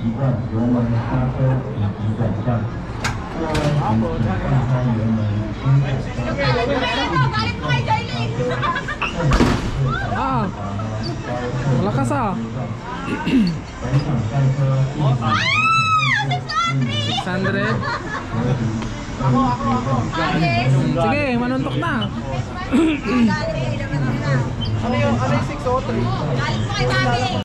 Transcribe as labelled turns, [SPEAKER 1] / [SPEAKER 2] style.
[SPEAKER 1] 习惯油门刹车以及转向。各位请放开油门，
[SPEAKER 2] Ah, malakas ah. 600. Sige, manuntok na.
[SPEAKER 3] Ano yung 603?